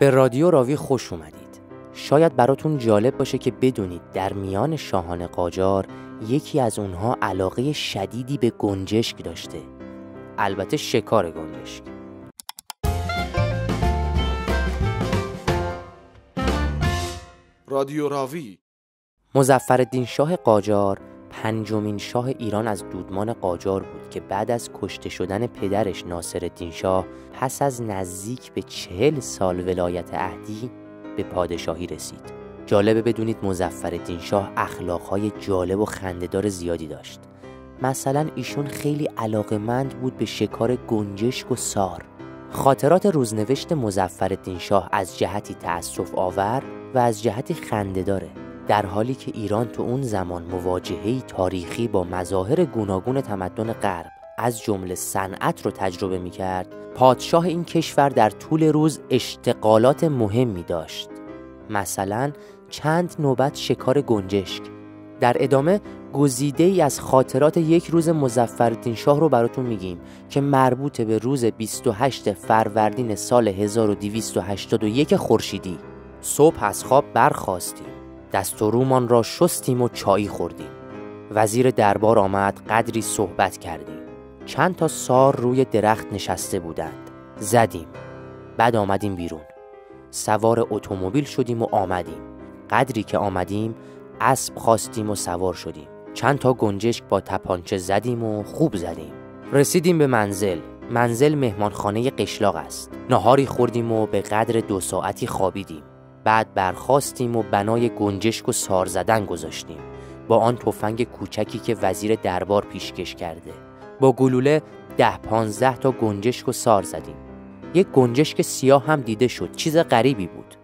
به رادیو راوی خوش اومدید. شاید براتون جالب باشه که بدونید در میان شاهان قاجار یکی از اونها علاقه شدیدی به گنجشک داشته. البته شکار گنجشک. رادیو راوی. مظفرالدین شاه قاجار پنجمین شاه ایران از دودمان قاجار بود که بعد از کشته شدن پدرش ناصرالدین شاه پس از نزدیک به 40 سال ولایت عهدی به پادشاهی رسید. جالبه بدونید مظفرالدین شاه اخلاقهای جالب و خنده‌دار زیادی داشت. مثلا ایشون خیلی علاقه‌مند بود به شکار گنجشک و سار. خاطرات روزنوشت مظفرالدین شاه از جهتی تأسف آور و از جهتی خنده‌داره. در حالی که ایران تو اون زمان مواجهه‌ای تاریخی با مظاهر گوناگون تمدن غرب از جمله صنعت رو تجربه می‌کرد، پادشاه این کشور در طول روز اشتغالات مهمی داشت. مثلا چند نوبت شکار گنجشک. در ادامه گزیده‌ای از خاطرات یک روز مظفرالدین شاه رو براتون میگیم که مربوط به روز 28 فروردین سال 1281 خورشیدی. صبح از خواب برخاستیم، دست و رومان را شستیم و چایی خوردیم. وزیر دربار آمد، قدری صحبت کردیم. چند تا سار روی درخت نشسته بودند. زدیم. بعد آمدیم بیرون. سوار اتومبیل شدیم و آمدیم. قدری که آمدیم اسب خواستیم و سوار شدیم. چند تا گنجشک با تپانچه زدیم و خوب زدیم. رسیدیم به منزل مهمانخانه قشلاق است. ناهاری خوردیم و به قدر 2 ساعتی خوابیدیم. بعد برخاستیم و بنای گنجشک و سار زدن گذاشتیم با آن تفنگ کوچکی که وزیر دربار پیشکش کرده. با گلوله 10-15 تا گنجشک و سار زدیم. یک گنجشک سیاه هم دیده شد. چیز غریبی بود.